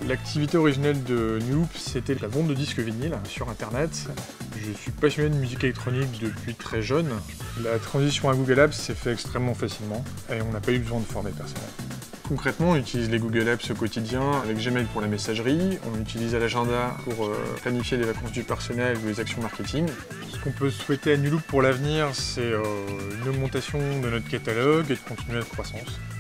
L'activité originelle de New Loop, c'était la vente de disques vinyles sur internet. Je suis passionné de musique électronique depuis très jeune. La transition à Google Apps s'est faite extrêmement facilement et on n'a pas eu besoin de former personnel. Concrètement, on utilise les Google Apps au quotidien avec Gmail pour la messagerie, on utilise l'agenda pour planifier les vacances du personnel ou les actions marketing. Ce qu'on peut souhaiter à New Loop pour l'avenir, c'est une augmentation de notre catalogue et de continuer notre croissance.